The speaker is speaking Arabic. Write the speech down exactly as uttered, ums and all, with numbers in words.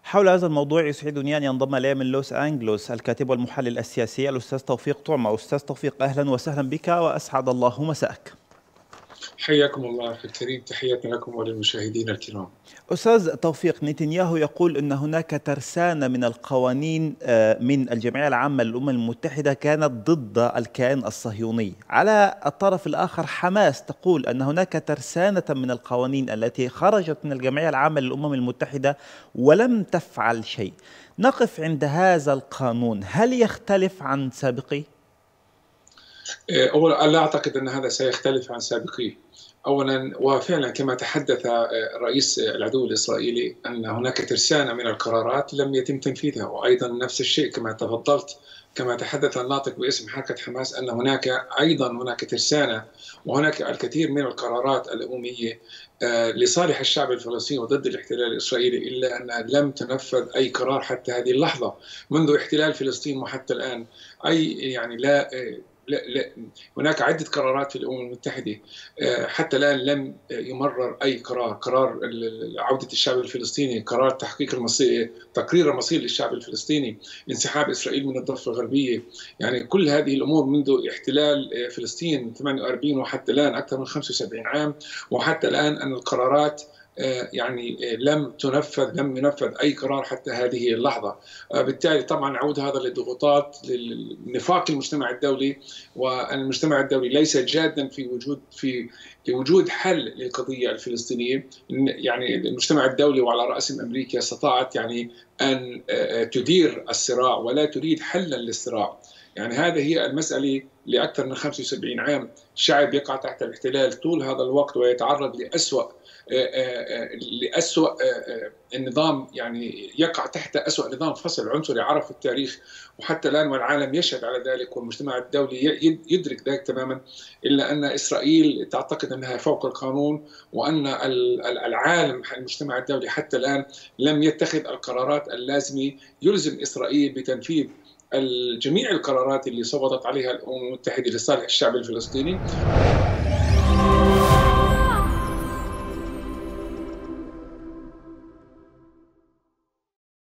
حول هذا الموضوع يسعدني أن ينضم إلي من لوس أنجلوس الكاتب والمحلل السياسي الأستاذ توفيق طعمة. أستاذ توفيق، أهلا وسهلا بك وأسعد الله مساءك. حياكم الله أخي الكريم، تحياتنا لكم وللمشاهدين الكرام. أستاذ توفيق، نتنياهو يقول أن هناك ترسانة من القوانين من الجمعية العامة للأمم المتحدة كانت ضد الكيان الصهيوني. على الطرف الآخر حماس تقول أن هناك ترسانة من القوانين التي خرجت من الجمعية العامة للأمم المتحدة ولم تفعل شيء. نقف عند هذا القانون، هل يختلف عن سابقيه؟ أولا، لا أعتقد أن هذا سيختلف عن سابقيه. أولا، وفعلا كما تحدث رئيس العدو الإسرائيلي أن هناك ترسانة من القرارات لم يتم تنفيذها، وأيضا نفس الشيء كما تفضلت كما تحدث الناطق باسم حركة حماس أن هناك أيضا هناك ترسانة وهناك الكثير من القرارات الأممية لصالح الشعب الفلسطيني وضد الاحتلال الإسرائيلي، إلا أنها لم تنفذ أي قرار حتى هذه اللحظة منذ احتلال فلسطين وحتى الآن. أي يعني لا لا لا هناك عدة قرارات في الأمم المتحدة حتى الآن لم يمرر أي قرار، قرار عودة الشعب الفلسطيني، قرار تحقيق المصير، تقرير المصير للشعب الفلسطيني، انسحاب إسرائيل من الضفة الغربية. يعني كل هذه الأمور منذ احتلال فلسطين ثمانية وأربعين وحتى الآن أكثر من خمسة وسبعين عام، وحتى الآن أن القرارات يعني لم تنفذ لم ينفذ أي قرار حتى هذه اللحظة. بالتالي طبعا نعود هذا للضغوطات لنفاق المجتمع الدولي، والمجتمع الدولي ليس جادا في وجود في لوجود حل للقضية الفلسطينية. يعني المجتمع الدولي وعلى رأسهم أمريكا استطاعت يعني أن تدير الصراع ولا تريد حلا للصراع. يعني هذه هي المسألة. لأكثر من خمسة وسبعين عام شعب يقع تحت الاحتلال طول هذا الوقت ويتعرض لأسوأ لأسوأ النظام، يعني يقع تحت أسوأ نظام فصل عنصري عرف التاريخ، وحتى الآن والعالم يشهد على ذلك والمجتمع الدولي يدرك ذلك تماما، إلا أن إسرائيل تعتقد أنها فوق القانون، وأن العالم المجتمع الدولي حتى الآن لم يتخذ القرارات اللازمة يلزم إسرائيل بتنفيذ جميع القرارات اللي صوتت عليها الأمم المتحدة لصالح الشعب الفلسطيني.